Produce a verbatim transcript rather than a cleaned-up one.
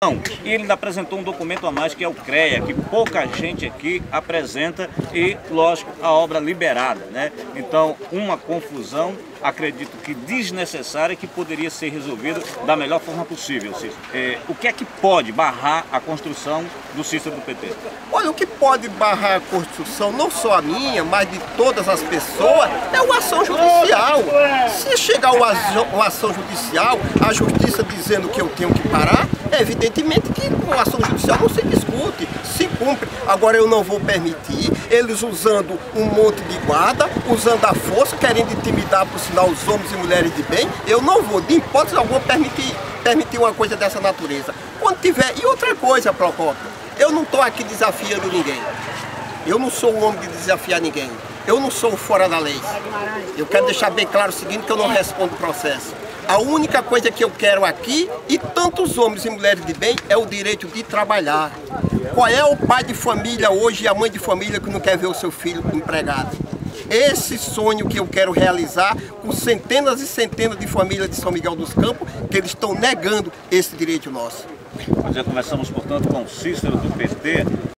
E ele ainda apresentou um documento a mais, que é o CREA, que pouca gente aqui apresenta e, lógico, a obra liberada, né? Então, uma confusão, acredito que desnecessária, que poderia ser resolvida da melhor forma possível, Cícero. É, o que é que pode barrar a construção do Cícero do P T? Olha, o que pode barrar a construção, não só a minha, mas de todas as pessoas, é uma ação judicial. Se chegar uma ação, uma ação judicial, a justiça dizendo que eu tenho que parar, é evidentemente que com a ação judicial não se discute, se cumpre. Agora eu não vou permitir eles usando um monte de guarda, usando a força, querendo intimidar, por sinal, os homens e mulheres de bem. Eu não vou, de hipótese alguma, permitir, permitir uma coisa dessa natureza. Quando tiver... E outra coisa, Procópio, eu não estou aqui desafiando ninguém. Eu não sou um homem de desafiar ninguém. Eu não sou fora da lei. Eu quero deixar bem claro o seguinte, que eu não respondo o processo. A única coisa que eu quero aqui, e tantos homens e mulheres de bem, é o direito de trabalhar. Qual é o pai de família hoje e a mãe de família que não quer ver o seu filho empregado? Esse sonho que eu quero realizar com centenas e centenas de famílias de São Miguel dos Campos, que eles estão negando esse direito nosso. Nós já conversamos, portanto, com o Cícero do P T.